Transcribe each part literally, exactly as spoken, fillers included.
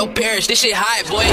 Yo, Parrish, this shit hot, boy.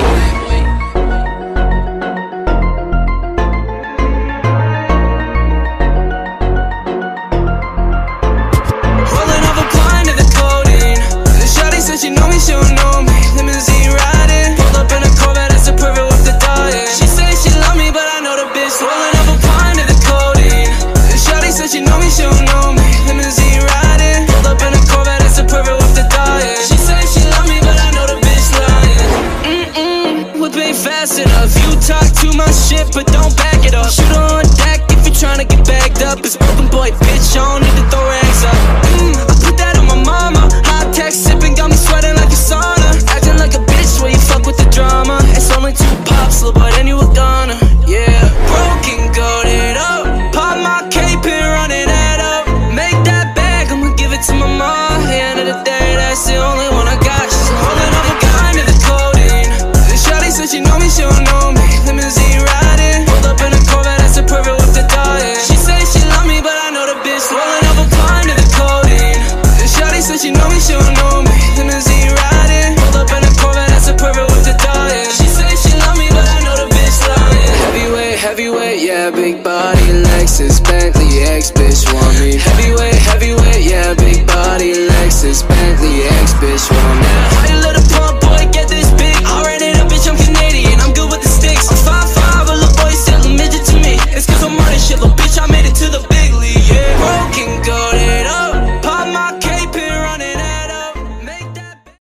Rolling up a blind to the codeine. The shawty said she know me, she don't know me. Limousine riding, pulled up in a Corvette, that's a perfect with the dying. She say she love me, but I know the bitch. Rolling up a blind to the codeine. The shawty said she know me, she don't know me. Limousine riding, pulled up in a Corvette, that's a perfect with the dying. She say she love me, but I know the bitch lying. Mm-mm, whip ain't fast enough. You talk too much shit, but don't back it up. Shoot her on deck if you tryna get bagged up. It's broken boy, bitch, I don't need to throw rags up. Mm, I put that on my mama. Hot tech sipping, got me sweating like a sauna. Acting like a bitch where you fuck with the drama. It's only two pops, little boy, then you a goner. Yeah, broken, goated up. Pop my cape and run it head up. Make that bag, I'ma give it to my mom. At the end of the day, that's the only one I got. She's holding up a gun to the codeine. The shawty said she know me, she don't know me. Limousine riding, pulled up in a Corvette, that's a perfect with the dying. She say she love me, but I know the bitch. Rolling up a blind to the codeine. The shawty said she know me, she don't know me. Limousine riding, pulled up in a Corvette, that's a perfect with the dying. She say she love me, but I know the bitch lying. Heavyweight, heavyweight, yeah, big body, Lexus, Bentley, X bitch want me. Heavyweight, heavyweight, yeah, big body, Lexus, Bentley, X bitch want me.